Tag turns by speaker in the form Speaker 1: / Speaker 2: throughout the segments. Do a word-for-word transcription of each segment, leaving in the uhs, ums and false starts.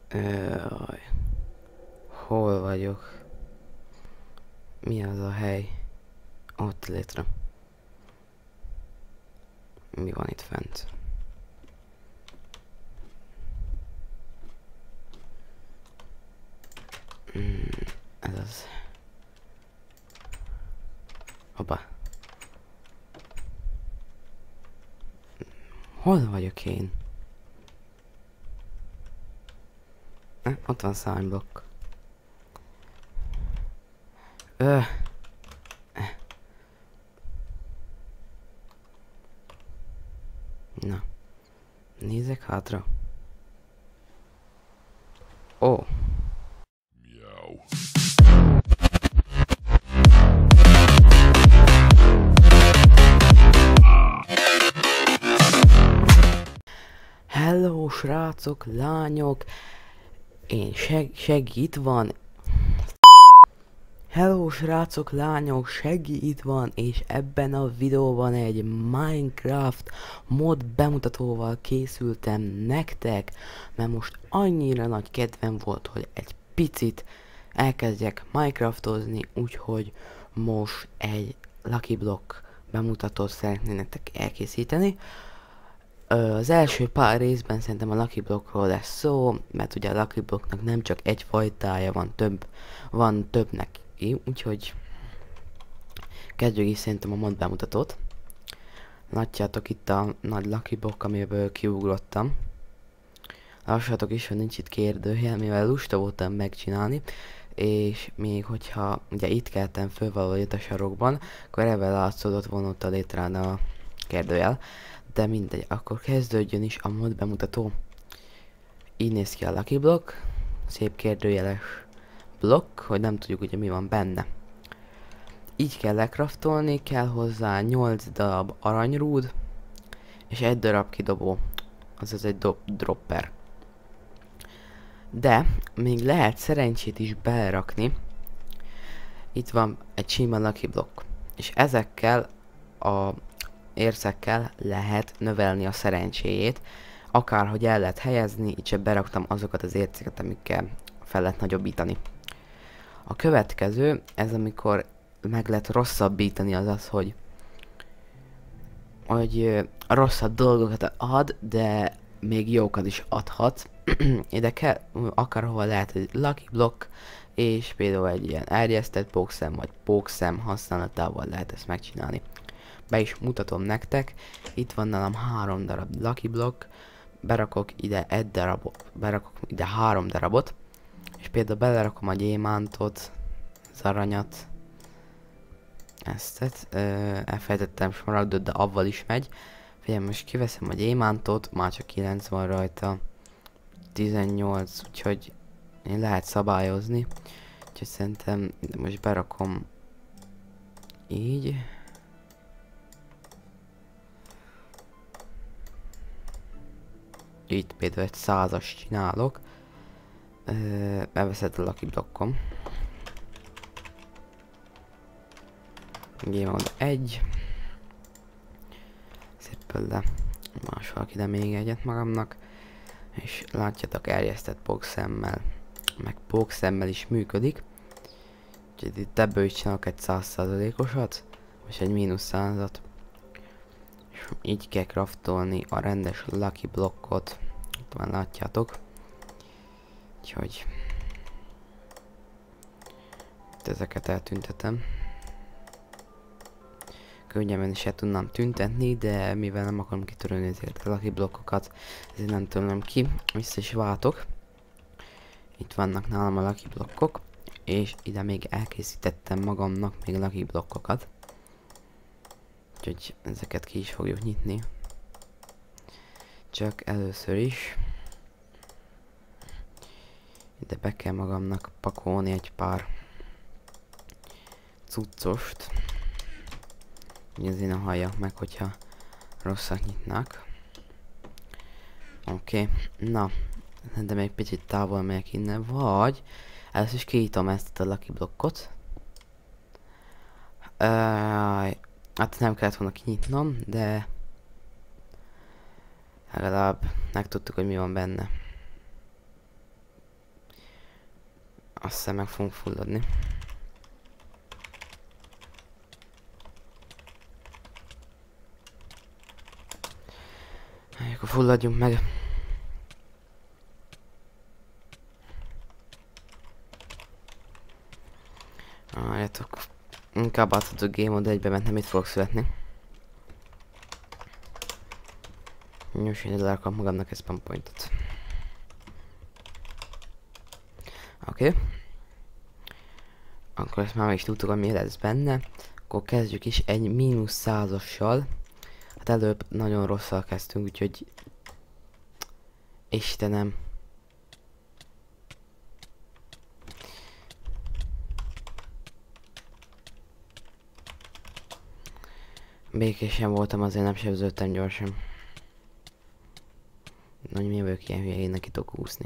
Speaker 1: Jaj. Hol vagyok? Mi az a hely? Ott létre. Mi van itt fent? Mm, ez az. Hoppá. Hol vagyok én? Eh, ott van szájblokk. Ö. Eh. Na. Nézek hátra. Ó.
Speaker 2: Miau.
Speaker 1: Hello, srácok, lányok. Én seg Seggi itt van. Hello, srácok, lányok, Seggi itt van, és ebben a videóban egy Minecraft mod bemutatóval készültem nektek, mert most annyira nagy kedvem volt, hogy egy picit elkezdjek Minecraftozni, úgyhogy most egy Lucky Block bemutatót szeretnék nektek elkészíteni. Az első pár részben szerintem a Lucky Blockról lesz szó, mert ugye a Lucky Blocknak nem csak egy fajtája van, több, van többnek, úgyhogy kezdjük is szerintem a mod bemutatót. Látjátok itt a nagy Lucky Block, amiből kiugrottam. Lássátok is, hogy nincs itt kérdőjel, mivel lusta voltam megcsinálni, és még hogyha ugye itt keltem föl valahogy a sarokban, akkor ebben látszódott volna ott a létrán a kérdőjel. De mindegy, akkor kezdődjön is a mod bemutató. Így néz ki a Lucky Block. Szép kérdőjeles blokk, hogy nem tudjuk ugye mi van benne. Így kell lekraftolni, kell hozzá nyolc darab aranyrúd, és egy darab kidobó, azaz egy do dropper. De még lehet szerencsét is belerakni. Itt van egy sima Lucky Block, és ezekkel a érszekkel lehet növelni a szerencséjét, akárhogy el lehet helyezni, így csak beraktam azokat az érceket, amikkel fel lehet nagyobbítani. A következő, ez amikor meg lehet rosszabbítani, az az, hogy hogy rosszabb dolgokat ad, de még jókat is adhat. Ide kell, akárhova lehet egy Lucky Block, és például egy ilyen erjesztett pókszem, vagy pókszem használatával lehet ezt megcsinálni. Be is mutatom nektek, itt van nálam három darab Lucky Block, berakok ide egy darabot, berakok ide három darabot, és például belerakom a gyémántot, az aranyat, ezt, ö, elfelejtettem smaragdot, de avval is megy. Figyelj, most kiveszem a gyémántot, már csak kilenc van rajta, tizennyolc, úgyhogy én lehet szabályozni, úgyhogy szerintem most berakom így. Itt például egy százas csinálok. Ö, beveszed a Lucky Blockom. Ugye oda egy. Szépen le másolok ide még egyet magamnak. És látjátok, erjesztett pókszemmel, meg pókszemmel is működik. Úgyhogy itt ebből is csinálok egy száz százalékosat, vagy egy mínusz százat. És így kell craftolni a rendes Lucky Blockot. Itt van, látjátok. Úgyhogy itt ezeket eltüntetem. Könnyebben is el tudnám tüntetni, de mivel nem akarom kitörölni ezeket a Lucky Blockokat, ezért nem törlöm ki. Vissza is váltok. Itt vannak nálam a Lucky Blockok, és ide még elkészítettem magamnak még Lucky Blockokat. Úgyhogy ezeket ki is fogjuk nyitni. Csak először is ide be kell magamnak pakolni egy pár cuccost, hogy azért ne halljak meg, hogyha rosszat nyitnak. Oké, okay. Na, de még picit távol megyek innen, vagy először is kinyitom ezt a Lucky Blockot. Uh, hát nem kellett volna kinyitnom, de legalább megtudtuk, hogy mi van benne. Azt hiszem meg fogunk fulladni. Akkor fulladjunk meg. Várjátok. Inkább átadok a game mode egybe, mert nem itt fogok születni. Nyos, én elrakam magamnak egy spam pointot. Oké. Okay. Akkor ezt már meg is tudtuk, hogy mi lesz benne. Akkor kezdjük is egy mínusz százassal. Hát előbb nagyon rosszal kezdtünk, úgyhogy... Istenem. Békésen voltam, azért nem sebződtem gyorsan. Nagy mi vagyok ilyen hülye, én neki tudok úszni.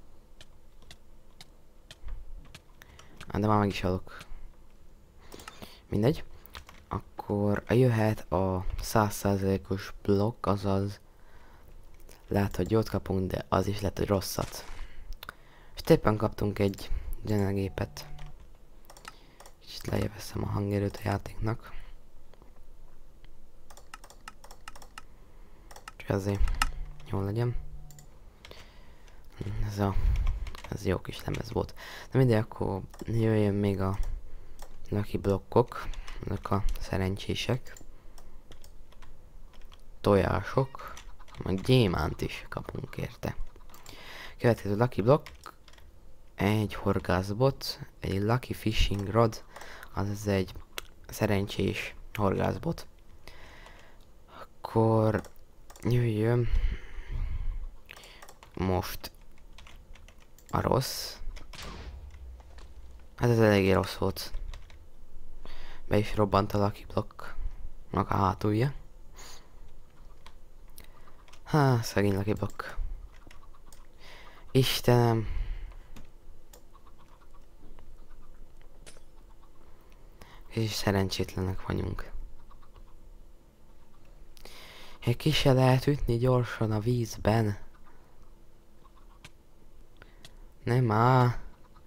Speaker 1: Ah, de már meg is halok. Mindegy. Akkor jöhet a száz százalékos blokk, azaz lehet, hogy jót kapunk, de az is lehet, hogy rosszat. És éppen kaptunk egy zenegépet. Kicsit lejjebb veszem a hangerőt a játéknak. Csak azért jól legyen. Ez a... Ez jó kis lemez volt. De mindegy, akkor jöjjön még a lucky blokkok. Ezek a szerencsések. Tojások. Meg gyémánt is kapunk érte. Következő lucky block. Egy horgászbot. Egy lucky fishing rod. Az egy szerencsés horgászbot. Akkor jöjjön most a rossz. Hát ez eléggé rossz volt. Be is robbant a lucky block. Maga a hátulja. Há, szegény lucky block. Istenem. És szerencsétlenek vagyunk. Egy ki se lehet ütni gyorsan a vízben. Nem á.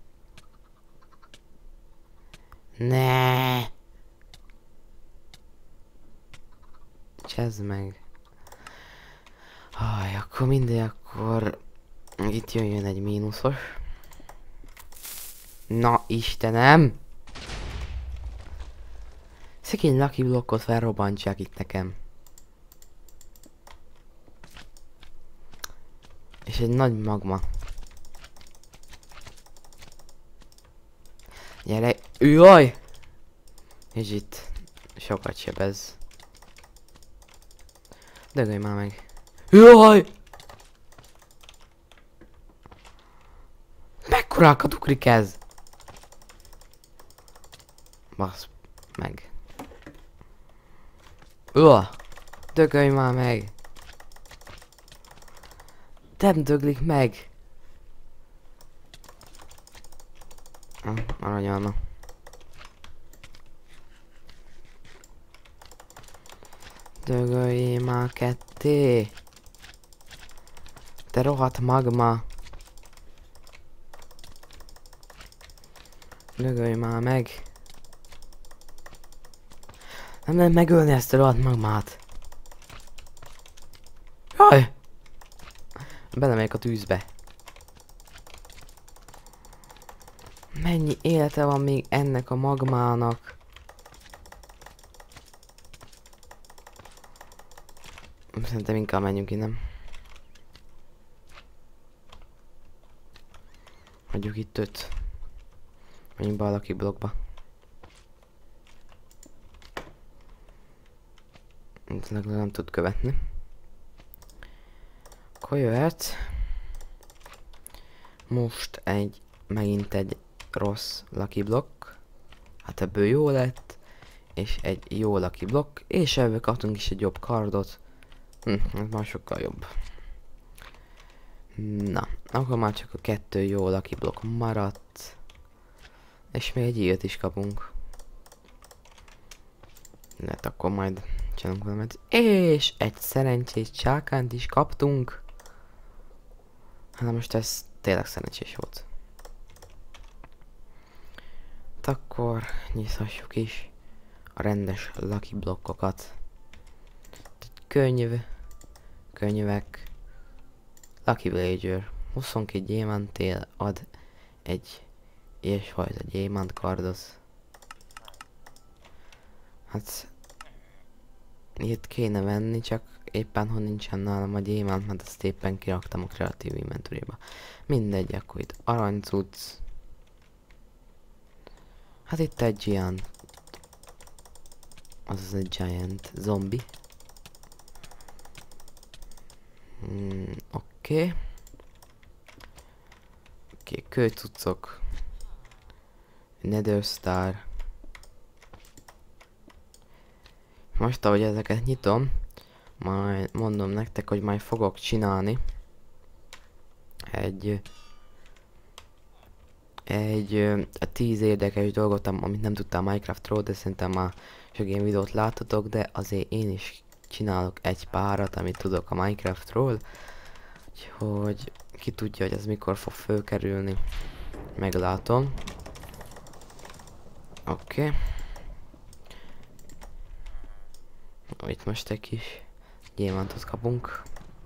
Speaker 1: Ne. Csezd meg. Aj, akkor mindegy, akkor itt jöjjön egy mínuszos. Na Istenem! Szegény lucky blokkot felrobbantják itt nekem. És egy nagy magma. Gyere, jaj! És itt sokat sebez. Dögölj már meg. Jaj! Mekkorákat ugrik ez? Basz meg. Öh! Dögölj már meg! Nem döglik meg! Ah, aranyalma. Dögöljél már ketté! Te rohadt magma! Dögölj már meg! Nem lehet megölni ezt a rohadt magmát! Jaj! Belemegyek a tűzbe. Mennyi élete van még ennek a magmának? Szerintem inkább menjünk innen. Hagyjuk itt öt. Menjünk be a lucky blokkba. Itt legalább nem tud követni. Akkor jöhet. Most egy, megint egy rossz lucky block. Hát ebből jó lett. És egy jó lucky block. És ebből kaptunk is egy jobb kardot. Hm, ez már sokkal jobb. Na, akkor már csak a kettő jó lucky block maradt. És még egy ilyet is kapunk. Lehet akkor majd csinálunk valamit. És egy szerencsés csákánt is kaptunk. Hát most ez tényleg szerencsés volt. Hát akkor nyithassuk is a rendes lucky blokkokat. Könyv, könyvek, lucky villager, huszonkét gyémántél ad egy ilyesfajta gyémánt kardot. Hát itt kéne venni, csak éppen ha nincsen nálam a gyémánt, mert azt éppen kiraktam a kreatív inventoryba. Mindegy, akkor itt aranycucc. Hát itt egy giant, azaz egy giant zombi. Mm, Oké. Okay. Oké, okay, kőcuccok. Nether Star. Most ahogy ezeket nyitom, majd mondom nektek, hogy majd fogok csinálni egy egy tíz érdekes dolgot, amit nem tudtam Minecraftról, de szerintem már sok ilyen videót láttatok, de azért én is csinálok egy párat, amit tudok a Minecraftról, úgyhogy ki tudja, hogy ez mikor fog fölkerülni, meglátom. Oké. Okay. Itt most egy kis gyémántot kapunk.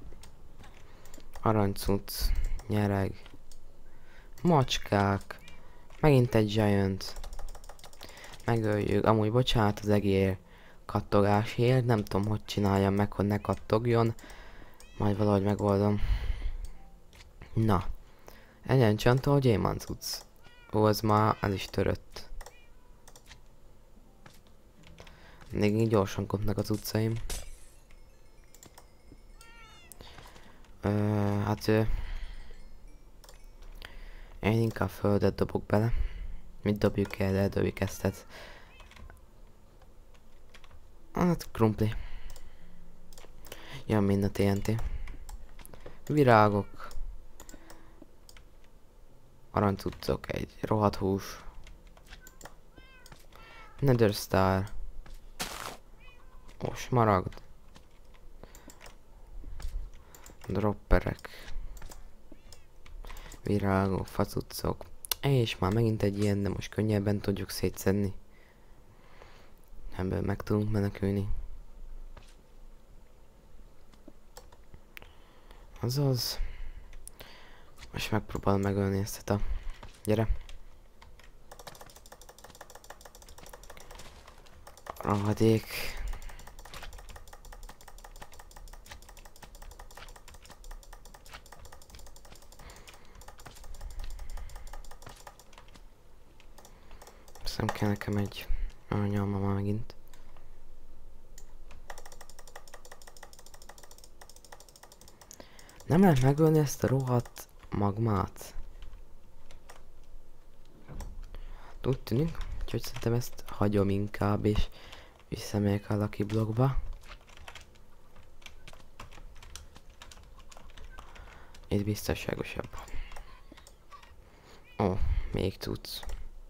Speaker 1: Aranycucc, nyereg, macskák, megint egy giant. Megöljük, amúgy bocsánat az egér kattogásért, nem tudom, hogy csináljam meg, hogy ne kattogjon. Majd valahogy megoldom. Na, egy enchantol gyémánt cucc. Ó, az már el is törött. Még így gyorsan kopnak az utcaim. Ö, hát ö, én inkább földet dobok bele. Mit dobjuk el, eldobjuk ezt, tehát... Hát krumpli. Jön mind a té en té. Virágok. Aranycuccok, egy rohadt hús. Nether Star. Ó, smaragd. Dropperek. Virágok, facuccok. És már megint egy ilyen, de most könnyebben tudjuk szétszedni. Ebből meg tudunk menekülni. Azaz. Most megpróbálom megölni ezt a... Gyere. Rohadék. Szem kell nekem egy anyalma már megint. Nem lehet megölni ezt a rohadt magmát. Úgy tűnik, úgyhogy szerintem ezt hagyom inkább, és visszamegyek a Lucky Blockba. Itt biztonságosabb. Ó, még tudsz.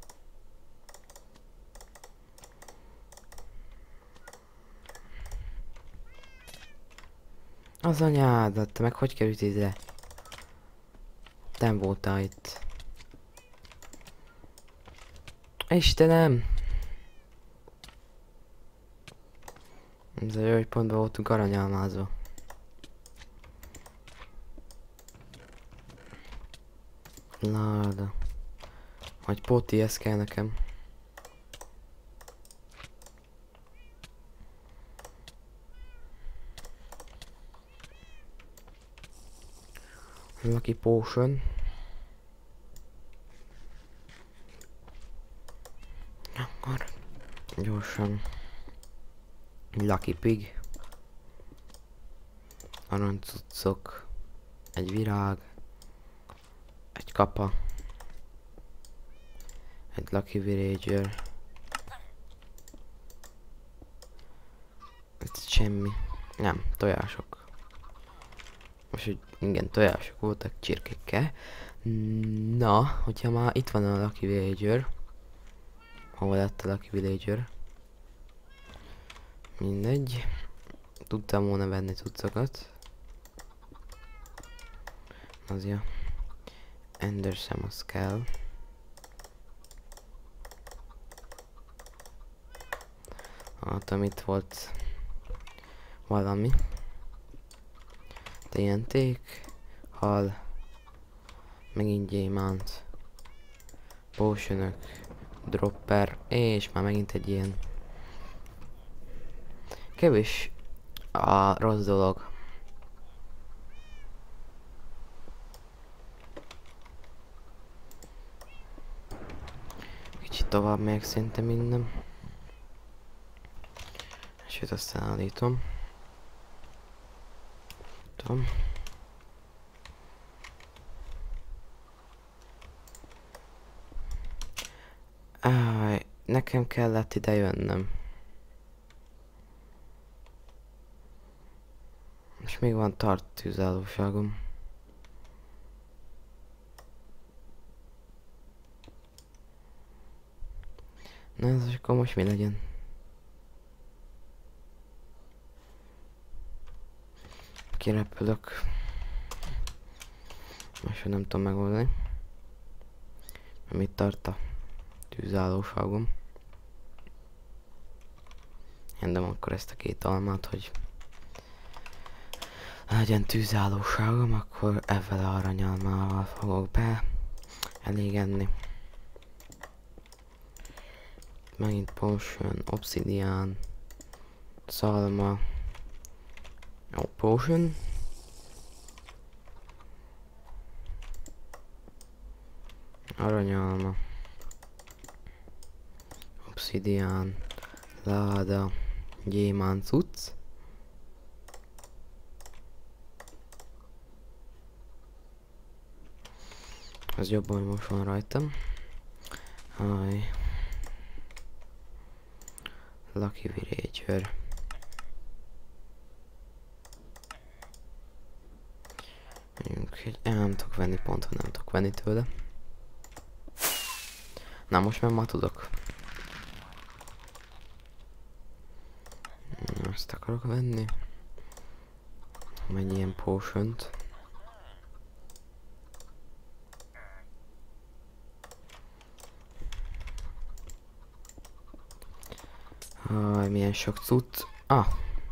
Speaker 1: Az anyádat, te meg hogy került ide? Nem voltál itt. Istenem! Ez a jó, hogy pontban voltunk aranyálmázva. Láda. Hogy póti, ez kell nekem. Lucky Potion. Akkor gyorsan. Lucky Pig. Aranycuccok. Egy virág. Egy kapa. Egy Lucky Villager. Ez semmi. Nem, tojások. Most, hogy igen, tojások voltak csirkékkel. Na, hogyha már itt van a Lucky Villager. Hol lett a Lucky Villager? Mindegy. Tudtam volna venni cuccokat. Az ja. Ender szem az kell. Hát, amit volt valami. té en té-k, hal, megint gyémánt, potionök, dropper, és már megint egy ilyen kevés a rossz dolog. Kicsit tovább megyek szinte minden. Sőt, azt állítom. Tudom. Áj, nekem kellett ide jönnöm. És még van tart tűzállóságom. Na ez akkor most mi legyen? Kirepülök. Most nem tudom megoldani. Mit tart a tűzállóságom. Rendem akkor ezt a két almát, hogy legyen tűzállóságom, akkor ezzel a aranyalmával fogok be elégenni. Megint potion, obsidian, szalma, jó, potion, aranyalma, obsidian, láda, gyémánt cucc. Az jobban, hogy most van rajtam. Aj. Lucky Villager. Mondjuk, hogy el nem tudok venni, pont, hogy nem tudok venni tőle. Na, most már ma tudok. Azt akarok venni. Egy ilyen potion-t. Aj, milyen sok cucc. Ah!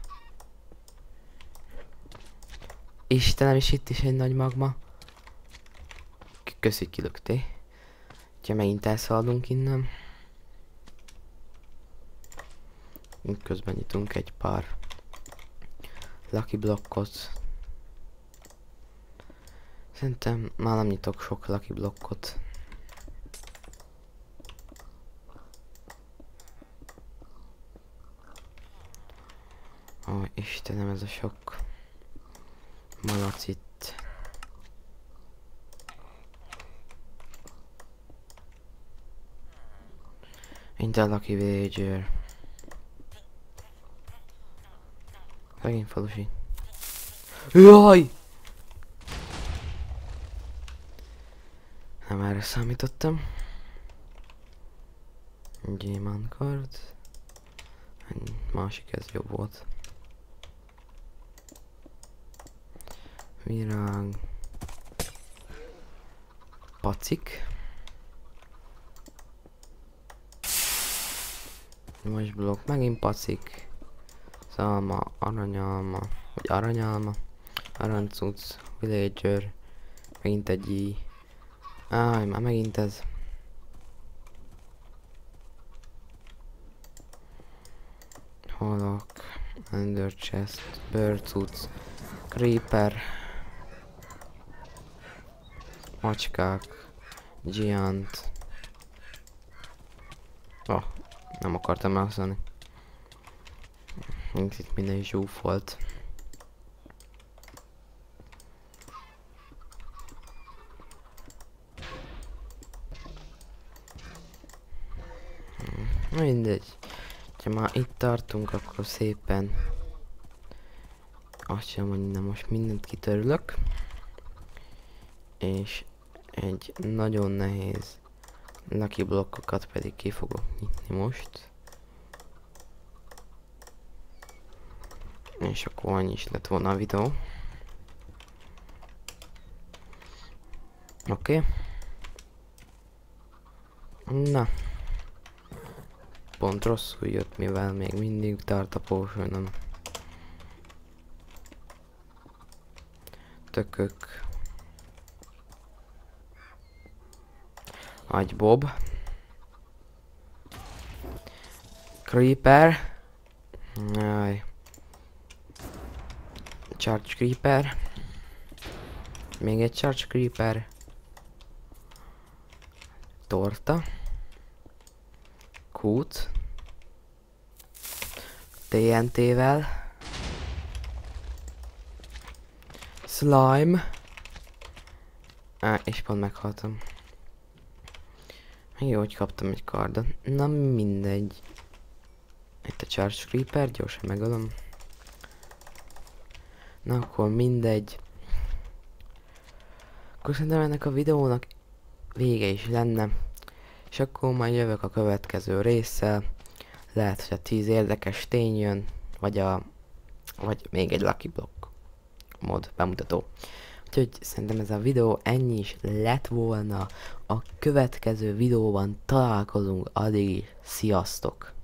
Speaker 1: Istenem, és itt is egy nagy magma. Köszi, kilöktél. Ha megint elszaladunk innen. Közben nyitunk egy pár lucky blokkot. Szerintem már nem nyitok sok lucky blokkot. Ó, Istenem, ez a sok malac itt. Mint a Lucky Villager. Megint falusi. Jaj! Nem erre számítottam. Gyémánt kard. Másik, ez jobb volt. Virág. Pacik. Most blokk, megint pacik. Szalma, aranyalma, vagy aranyalma. Arancuc, villager. Megint egy i. Áj, már megint ez. Holok, ender chest, bird creeper, macskák, giant. Oh, nem akartam elhasználni. Itt minden is zsúfolt. Mindegy. Ha már itt tartunk, akkor szépen azt sem, hogy nem most mindent kitörlök. És egy nagyon nehéz lucky blokkokat pedig ki fogok nyitni most. És akkor annyi is lett volna a videó. Oké. Okay. Na. pont rosszul jött, mivel még mindig tart a potion-om. Tökök. Agy Bob. Creeper. Jaj. Charge Creeper. Még egy Charge Creeper. Torta. Kút. té en té-vel. Slime. Á, és pont meghaltam. Jó, hogy kaptam egy kardot. Na mindegy. Itt a Charge Creeper, gyorsan megölöm. Na akkor mindegy. Akkor szerintem ennek a videónak vége is lenne. És akkor majd jövök a következő résszel. Lehet, hogy a tíz érdekes tény jön, vagy a... vagy még egy Lucky Block mod bemutató. Úgyhogy szerintem ez a videó ennyi is lett volna. A következő videóban találkozunk, addig is sziasztok!